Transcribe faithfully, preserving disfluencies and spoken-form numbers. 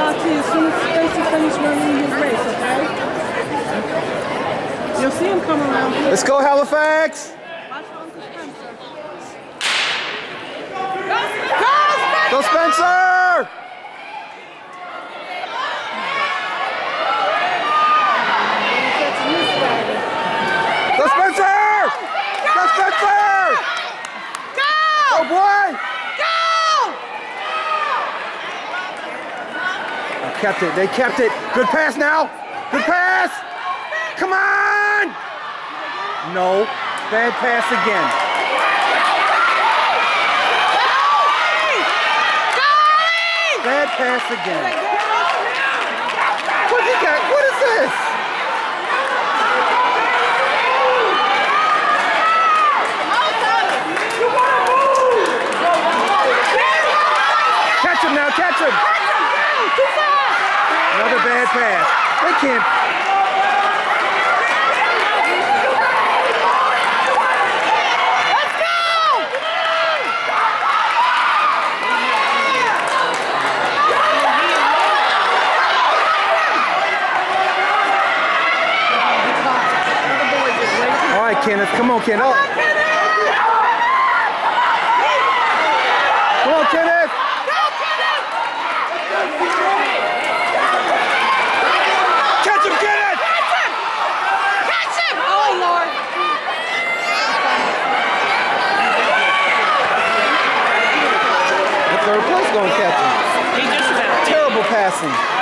talk to you as soon as Stacy finishes running his race, okay? You'll see him come around here. Let's go, Halifax! Watch Uncle Spencer. Go, Spencer! Go, Spencer! Go, Spencer! Go! Go, boy! Go! They kept it. They kept it. Good pass now. Good pass. Come on! No. Bad pass again. Bad pass again. What you got? What is this? Catch him now. Catch him. Another bad pass. They can't. Let's go! All right, Kenneth. Come on, Kenneth. Come on, Kenneth. Catch him, Kenneth! Catch him! Catch him! Oh, Lord. The third place going to catch him. He just about Terrible passing.